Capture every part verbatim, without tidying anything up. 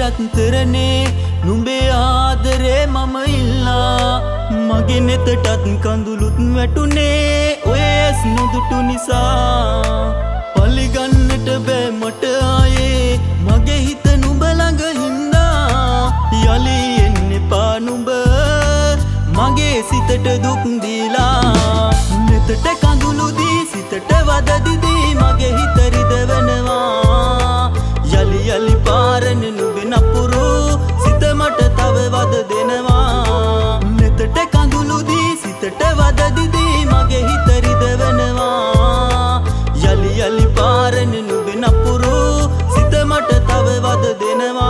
රත්තරනේ නුඹේ ආදරේ මම ඉල්ලා මගේ නෙතටත් කඳුළුත් වැටුනේ ඔය ඇස් නොදුටු නිසා පලිගන්නට බෑ මට ආයේ මගේ හිත නුඹ ළඟ හින්දා යලි එන්න එපා නුඹ මගේ සිතට දුක් දීලා නෙතට කඳුළු දී සිතට වද දිදී මගේ හිත රිදවනවා යලි යලි පාරන නුඹ නපුරු සිත මට තව වද දෙනවා නෙතට කඳුළු දී සිතට වද දිදී මගේ හිත රිදවනවා යලි යලි පාරන නුඹ නපුරු සිත මට තව වද දෙනවා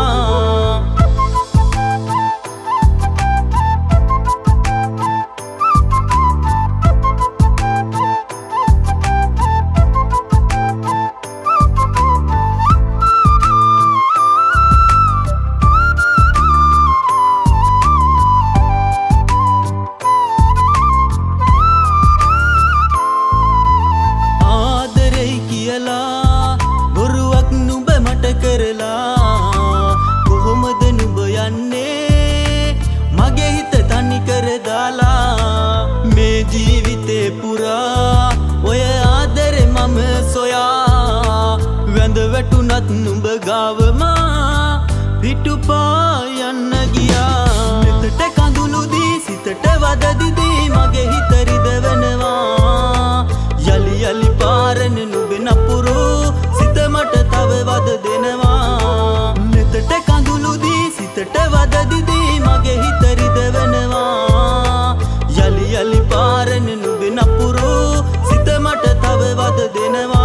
වැටුනත් නුඹ ගාවමා පිටුපා යන්න ගියා නෙතට කඳුළු දී සිතට වද දිදී මගේ හිත රිදවනවා යලි යලි පාරන නුඹ නපුරු සිත මට තව වද දෙනවා නෙතට කඳුළු දී සිතට වද දිදී මගේ හිත රිදවනවා යලි යලි පාරන නුඹ නපුරු සිත මට තව වද දෙනවා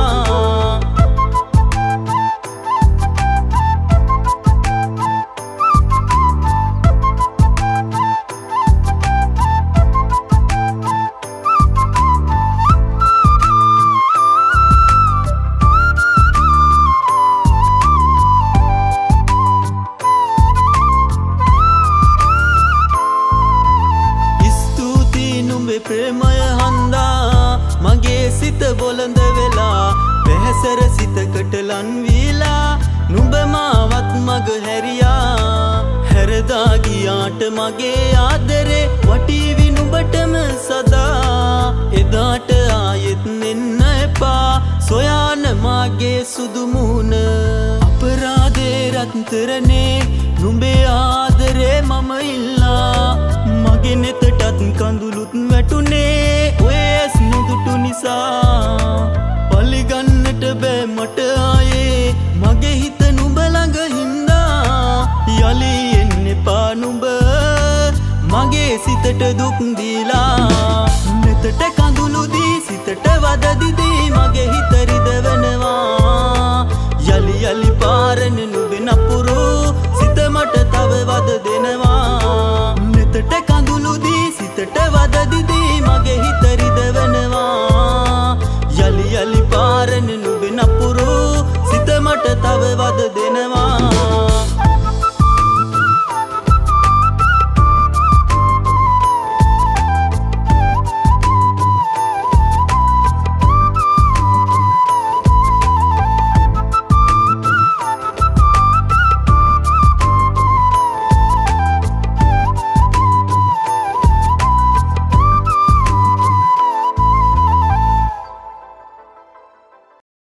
ප්‍රේමය හන්දා මගේ සිත බොළඳ වෙලා පැහැසර සිතකට ලන් වීලා නුඹ මාවත් මග හැරියා හැරදා ගියාට මගේ ආදරේ වටීවි නුඹටම සදා එදාට ආයෙත් නෙන්න එපා සොයාන මාගේ සුදු මුහුණ අපරාධේ රත්තරනේ නුඹේ ආදරේ මම ඉල්ලා මගේ නෙතටත් කඳුළුත් වැටුනේ ඔය ඇස් නොදුටු නිසා පලිගන්නට බෑ මට ආයේ මගේ හිත නුඹ ළඟ හින්දා යලි එන්න එපා නුඹ මගේ සිතට දුක් දීලා නෙතට කඳුළු දී සිතට වද දිදී මගේ හිත රිදවනවා යලි යලි පාරන නුඹ නපුරු සිත මට තව වද දෙනවා නෙතට කඳුළු දී සිතට වද දිදී මගේ හිත